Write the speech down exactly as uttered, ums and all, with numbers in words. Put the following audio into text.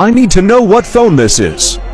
I need to know what phone this is.